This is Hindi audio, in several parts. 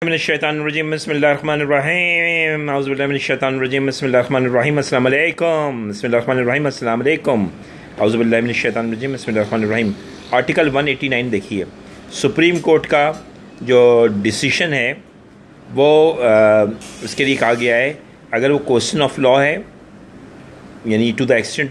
मिनश्शैतानिर्रजीम बिस्मिल्लाहिर्रहमानिर्रहीम औज़ुबिल्लाहि मिनश्शैतानिर्रजीम बिस्मिल्लाहिर्रहमानिर्रहीम अस्सलामु अलैकुम बिस्मिल्लाहिर्रहमानिर्रहीम अस्सलामु अलैकुम औज़ुबिल्लाहि मिनश्शैतानिर्रजीम बिस्मिल्लाहिर्रहमानिर्रहीम। आर्टिकल 189 देखिए, सुप्रीम कोर्ट का जो डिसीशन है वो उसके लिए कहा गया है अगर वो क्वेश्चन ऑफ लॉ है, यानी टू द एक्सटेंट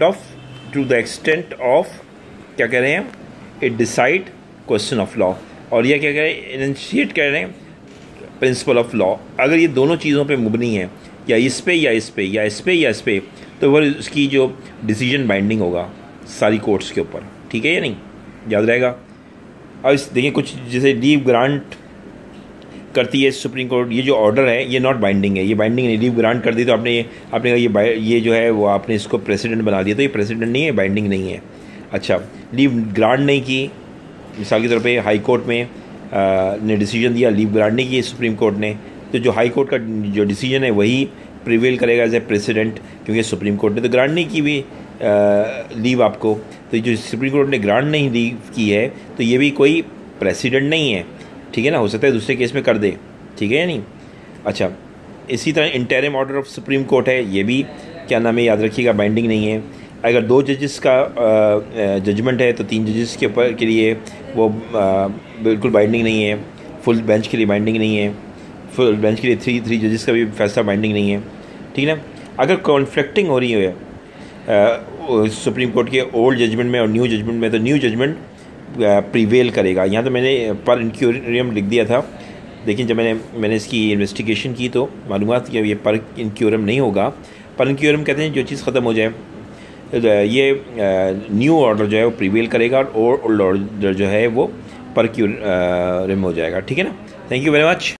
ऑफ क्या कह रहे हैं, it decide question of law, और यह क्या कह रहे हैं, इनिशिएट कर रहे हैं प्रिंसिपल ऑफ लॉ। अगर ये दोनों चीज़ों पे मुबनी है, या इस पे या इस पे या इस पे या इस पे, तो वो उसकी जो डिसीजन बाइंडिंग होगा सारी कोर्ट्स के ऊपर। ठीक है या नहीं, याद रहेगा। अब इस देखिए, कुछ जैसे लीव ग्रांट करती है सुप्रीम कोर्ट, ये जो ऑर्डर है ये नॉट बाइंडिंग है, ये बाइंडिंग नहीं। लीव ग्रांट कर दी तो आपने कहा ये जो है वो आपने इसको प्रेसिडेंट बना दिया, तो ये प्रेसिडेंट नहीं है, बाइंडिंग नहीं है। अच्छा, लीव ग्रांट नहीं की, मिसाल के तौर पे हाई कोर्ट में ने डिसीजन दिया, लीव ग्रांट नहीं की सुप्रीम कोर्ट ने, तो जो हाई कोर्ट का जो डिसीजन है वही प्रिवेल करेगा एज ए प्रेसिडेंट, क्योंकि सुप्रीम कोर्ट ने तो ग्रांट नहीं की भी लीव आपको। तो जो सुप्रीम कोर्ट ने ग्रांट नहीं लीव की है तो ये भी कोई प्रेसिडेंट नहीं है। ठीक है ना, हो सकता है दूसरे केस में कर दे। ठीक है या नहीं। अच्छा, इसी तरह interim order of supreme court है, ये भी क्या नाम है, याद रखिएगा, बाइंडिंग नहीं है। अगर 2 जजेस का जजमेंट है तो 3 जजेस के ऊपर के लिए वो बिल्कुल बाइंडिंग नहीं है। फुल बेंच के लिए बाइंडिंग नहीं है, फुल बेंच के लिए 3 जजेस का भी फैसला बाइंडिंग नहीं है। ठीक है ना। अगर कॉन्फ्लिक्टिंग हो रही है सुप्रीम कोर्ट के ओल्ड जजमेंट में और न्यू जजमेंट में, तो न्यू जजमेंट प्रीवेल करेगा। यहाँ तो मैंने पर इंक्यूरियम लिख दिया था, लेकिन जब मैंने इसकी इन्वेस्टिगेशन की तो मालूमात कि ये पर इंक्यूरियम नहीं होगा। पर इंक्यूरियम कहते हैं जो चीज़ ख़त्म हो जाए, ये न्यू ऑर्डर जो है वो प्रीवेल करेगा, और ओल्ड ऑर्डर जो है वो पर क्यूरियम हो जाएगा। ठीक है ना। Thank you very much.